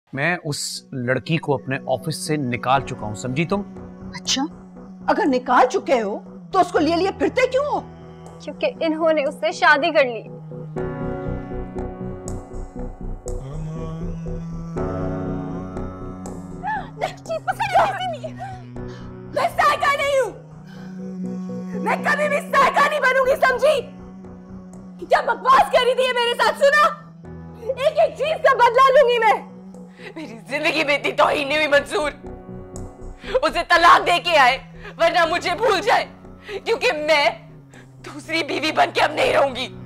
मैं उस लड़की को अपने ऑफिस से निकाल चुका हूँ, समझी तुम? अच्छा, अगर निकाल चुके हो तो उसको लिए लिए फिरते क्यों हो? क्योंकि इन्होंने उससे शादी कर ली। मैं साइका नहीं हूँ, मैं कभी भी साइका नहीं बनूंगी, समझी? क्या बकवास कर रही थी ये मेरे साथ, सुना? एक एक चीज का बदला लूंगी मैं। मेरी जिंदगी में इतनी तौहीन नहीं हुई मंसूर। उसे तलाक दे के आए वरना मुझे भूल जाए, क्योंकि मैं दूसरी बीवी बन के अब नहीं रहूंगी।